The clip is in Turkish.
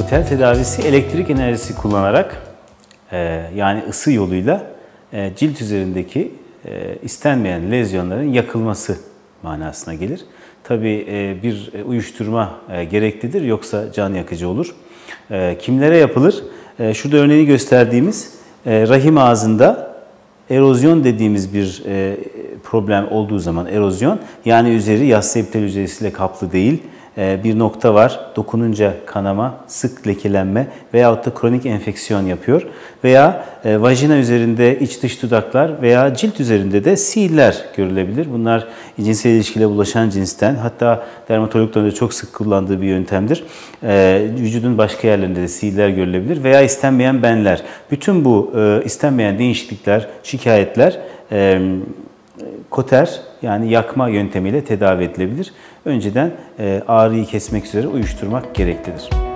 Koter tedavisi elektrik enerjisi kullanarak yani ısı yoluyla cilt üzerindeki istenmeyen lezyonların yakılması manasına gelir. Tabii bir uyuşturma gereklidir, yoksa can yakıcı olur. Kimlere yapılır? Şurada örneğini gösterdiğimiz rahim ağzında erozyon dediğimiz bir problem olduğu zaman, erozyon yani üzeri yassı epitel hücresiyle kaplı değil, bir nokta var, dokununca kanama, sık lekelenme veyahut da kronik enfeksiyon yapıyor. Veya vajina üzerinde iç dış dudaklar veya cilt üzerinde de siiller görülebilir. Bunlar cinsel ilişkiyle bulaşan cinsten, hatta dermatologların da çok sık kullandığı bir yöntemdir. Vücudun başka yerlerinde de siiller görülebilir veya istenmeyen benler. Bütün bu istenmeyen değişiklikler, şikayetler koter yani yakma yöntemiyle tedavi edilebilir. Önceden ağrıyı kesmek üzere uyuşturmak gereklidir.